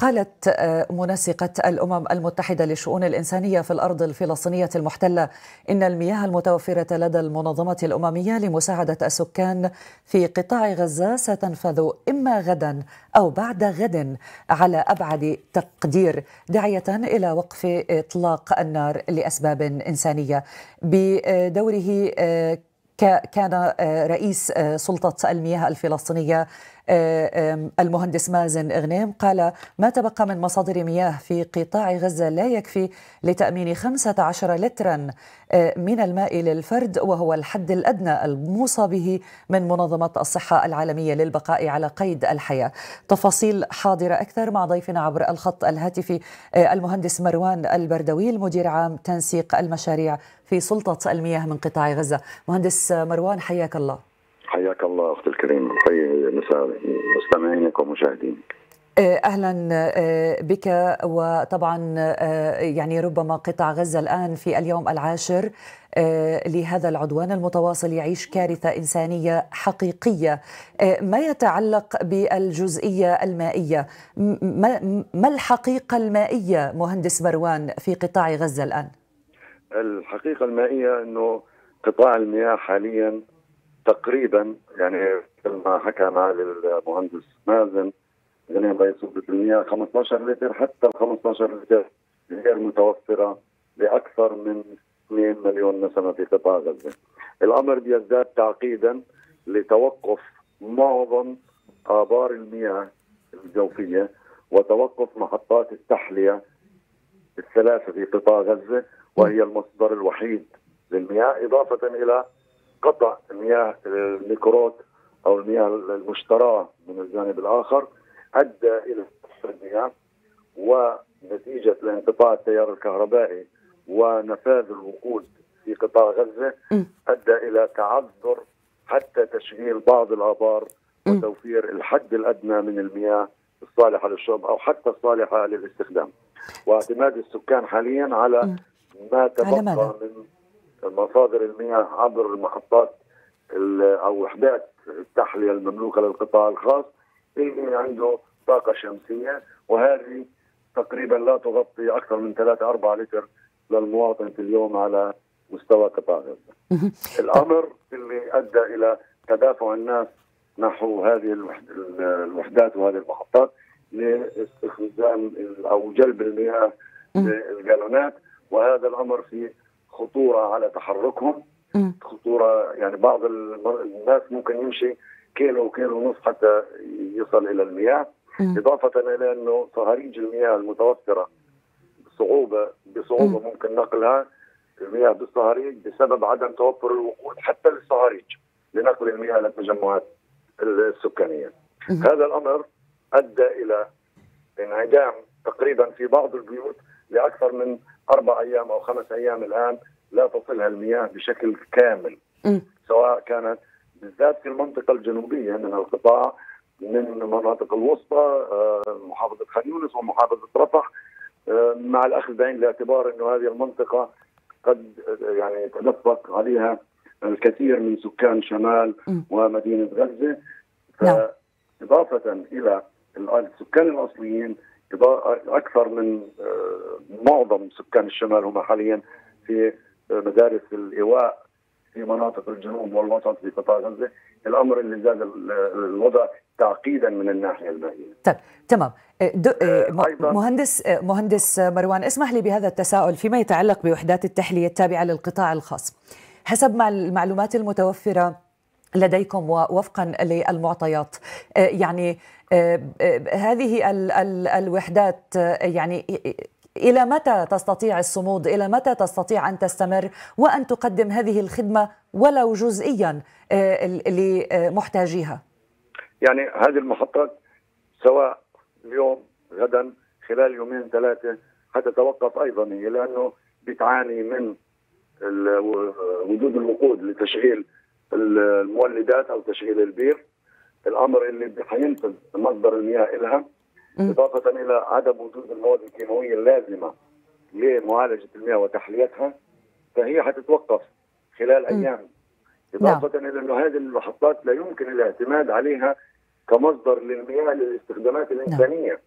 قالت منسقة الأمم المتحدة للشؤون الإنسانية في الأرض الفلسطينية المحتلة إن المياه المتوفرة لدى المنظمة الأممية لمساعدة السكان في قطاع غزة ستنفذ إما غدا أو بعد غد على أبعد تقدير، داعية إلى وقف إطلاق النار لأسباب إنسانية. بدوره كان رئيس سلطة المياه الفلسطينية المهندس مازن إغنيم قال: ما تبقى من مصادر مياه في قطاع غزة لا يكفي لتأمين 15 لترا من الماء للفرد، وهو الحد الأدنى الموصى به من منظمة الصحة العالمية للبقاء على قيد الحياة. تفاصيل حاضرة أكثر مع ضيفنا عبر الخط الهاتفي المهندس مروان البردوي، المدير عام تنسيق المشاريع في سلطة المياه من قطاع غزة. مهندس مروان، حياك الله. حياك الله أختي الكريمة، مساء مستمعينك ومشاهدينك. أهلا بك. وطبعا يعني ربما قطاع غزة الآن في اليوم العاشر لهذا العدوان المتواصل يعيش كارثة إنسانية حقيقية. ما يتعلق بالجزئية المائية، ما الحقيقة المائية مهندس مروان في قطاع غزة الآن؟ الحقيقة المائية أنه قطاع المياه حاليا تقريبا، يعني كما حكى معالي المهندس مازن رئيس سلطة المياه، 15 لتر، حتى 15 لتر غير متوفرة لأكثر من 2 مليون نسمة في قطاع غزة. الأمر بيزداد تعقيدا لتوقف معظم آبار المياه الجوفية وتوقف محطات التحلية الثلاثة في قطاع غزة، وهي المصدر الوحيد للمياه، إضافة إلى قطع مياه الميكروت أو المياه المشتراة من الجانب الآخر، أدى إلى المياه، ونتيجة لانقطاع التيار الكهربائي ونفاذ الوقود في قطاع غزة أدى إلى تعذر حتى تشغيل بعض الآبار وتوفير الحد الأدنى من المياه الصالحة للشرب أو حتى الصالحة للاستخدام، واعتماد السكان حاليا على ما تبقى من مصادر المياه عبر المحطات أو وحدات التحلية المملوكة للقطاع الخاص اللي عنده طاقة شمسية، وهذه تقريبا لا تغطي أكثر من 3-4 لتر للمواطن في اليوم على مستوى قطاع غزة. الأمر اللي أدى إلى تدافع الناس نحو هذه الوحدات وهذه المحطات لاستخدام أو جلب المياه للجالونات، وهذا الأمر فيه خطورة على تحركهم، خطورة يعني بعض الناس ممكن يمشي كيلو ونصف حتى يصل إلى المياه، إضافة إلى أنه صهاريج المياه المتوفرة بصعوبة ممكن نقلها المياه بالصهاريج بسبب عدم توفر الوقود حتى للصهاريج لنقل المياه للتجمعات السكانية. هذا الأمر أدى إلى انعدام تقريبا في بعض البيوت لأكثر من 4 أيام أو 5 أيام الآن لا تصلها المياه بشكل كامل، سواء كانت بالذات في المنطقة الجنوبية من القطاع، من المناطق الوسطى، محافظة خان يونس ومحافظة رفح، مع الأخذ بعين الاعتبار أنه هذه المنطقة قد يعني تدفق عليها الكثير من سكان شمال ومدينة غزة، إضافة إلى السكان الأصليين، أكثر من معظم سكان الشمال هم حاليا في مدارس الإيواء في مناطق الجنوب والوسط في قطاع غزة، الأمر اللي زاد الوضع تعقيدا من الناحية المائية. طيب تمام. مهندس مروان، اسمح لي بهذا التساؤل فيما يتعلق بوحدات التحلية التابعة للقطاع الخاص. حسب المعلومات المتوفرة لديكم ووفقا للمعطيات، يعني هذه الوحدات يعني إلى متى تستطيع الصمود؟ إلى متى تستطيع أن تستمر وأن تقدم هذه الخدمة ولو جزئيا لمحتاجيها؟ يعني هذه المحطات سواء اليوم غدا خلال 2-3 حتتوقف أيضا هي، لأنه بتعاني من وجود الوقود لتشغيل المولدات أو تشغيل البير، الأمر اللي حينفذ مصدر المياه لها، إضافة إلى عدم وجود المواد الكيماوية اللازمة لمعالجة المياه وتحليتها، فهي حتتوقف خلال أيام. إضافة إلى أنه هذه المحطات لا يمكن الاعتماد عليها كمصدر للمياه للاستخدامات الإنسانية،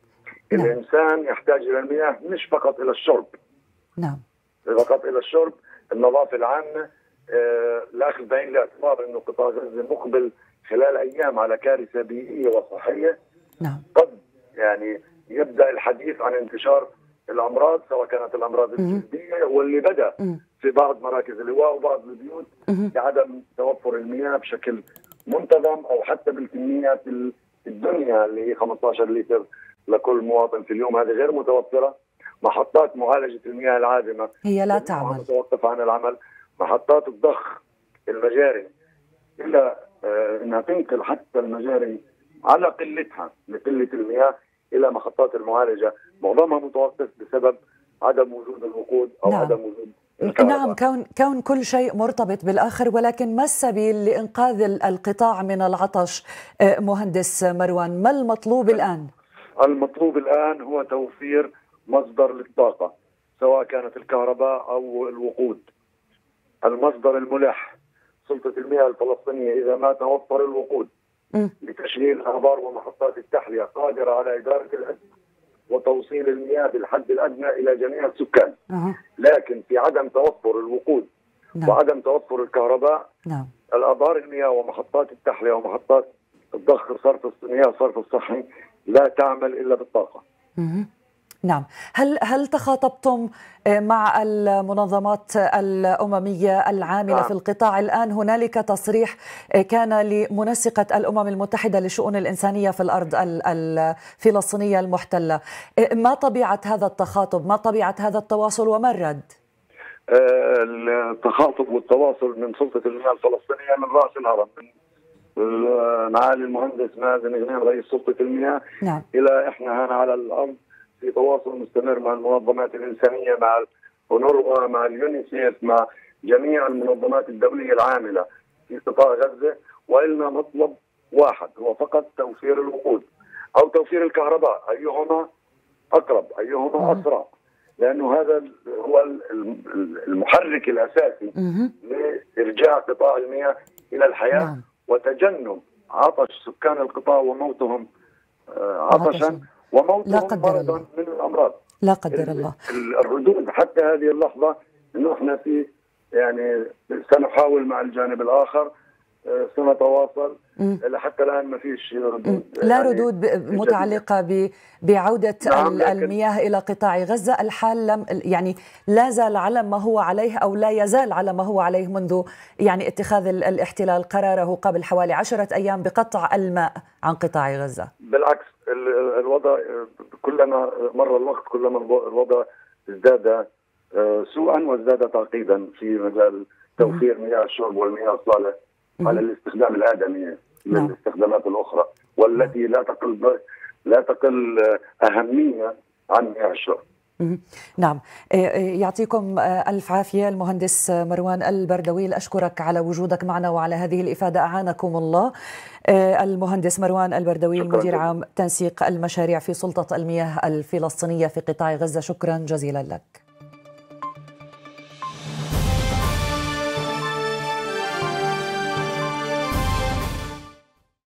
نعم. الإنسان يحتاج إلى المياه مش فقط إلى الشرب. نعم. فقط إلى الشرب، النظافة العامة. الأخذ بعين الاعتبار أنه قطاع غزة مقبل خلال أيام على كارثة بيئية وصحية. نعم. قد يعني يبدأ الحديث عن انتشار الأمراض، سواء كانت الأمراض الجلدية واللي بدأ في بعض مراكز اللواء وبعض البيوت بعدم توفر المياه بشكل منتظم، أو حتى بالكميات الدنيا اللي هي 15 لتر لكل مواطن في اليوم، هذه غير متوفرة. محطات معالجة المياه العادمة هي لا تعمل، متوقفة عن العمل. محطات الضخ، المجاري، إلى أنها تنقل حتى المجاري على قلتها لقلة المياه إلى محطات المعالجة، معظمها متوقف بسبب عدم وجود الوقود أو نعم. عدم وجود الكهرباء. نعم، كون كل شيء مرتبط بالآخر، ولكن ما السبيل لإنقاذ القطاع من العطش؟ مهندس مروان، ما المطلوب الآن؟ المطلوب الآن هو توفير مصدر للطاقة، سواء كانت الكهرباء أو الوقود. المصدر الملح سلطة المياه الفلسطينية إذا ما توفر الوقود لتشغيل آبار ومحطات التحلية قادرة على إدارة الأزمة وتوصيل المياه بالحد الأدنى إلى جميع السكان. لكن في عدم توفر الوقود نعم. وعدم توفر الكهرباء، نعم. الآبار المياه ومحطات التحلية ومحطات الضخ صرف المياه الصرف الصحي لا تعمل إلا بالطاقة. نعم. هل تخاطبتم مع المنظمات الأممية العاملة في القطاع؟ الآن هنالك تصريح كان لمنسقة الأمم المتحدة لشؤون الإنسانية في الأرض الفلسطينية المحتلة. ما طبيعة هذا التخاطب؟ ما طبيعة هذا التواصل وما الرد؟ التخاطب والتواصل من سلطة المياه الفلسطينية من رأس الهرم، من معالي المهندس مازن غنيم رئيس سلطة المياه. نعم. إلى إحنا هنا على الأرض في تواصل مستمر مع المنظمات الإنسانية، مع الأونروا، مع اليونيسيف، مع جميع المنظمات الدولية العاملة في قطاع غزة. وإلنا مطلب واحد هو فقط توفير الوقود أو توفير الكهرباء، أيهما أقرب، أيهما أسرع، لأنه هذا هو المحرك الأساسي لإرجاع قطاع المياه إلى الحياة. نعم. وتجنب عطش سكان القطاع وموتهم عطشا وموتهم مرضا من الأمراض. لا قدر الله. الردود حتى هذه اللحظة إنه إحنا في يعني سنحاول مع الجانب الآخر، سنتواصل. حتى الآن ما فيش ردود، لا يعني ردود متعلقة بعودة نعم، المياه إلى قطاع غزة. الحال لم يعني لا زال على ما هو عليه، أو لا يزال على ما هو عليه منذ يعني اتخاذ الاحتلال قراره قبل حوالي 10 أيام بقطع الماء عن قطاع غزة. بالعكس، الوضع كلما مر الوقت كلما الوضع ازداد سوءا وازداد تعقيدا في مجال توفير مياه الشرب والمياه الصالحة على الاستخدام الآدمي للاستخدامات الأخرى، والتي لا تقل أهمية عن مياه الشرب. نعم. يعطيكم ألف عافية المهندس مروان البردويل، أشكرك على وجودك معنا وعلى هذه الإفادة، أعانكم الله. المهندس مروان البردويل مدير عام تنسيق المشاريع في سلطة المياه الفلسطينية في قطاع غزة، شكرا جزيلا لك.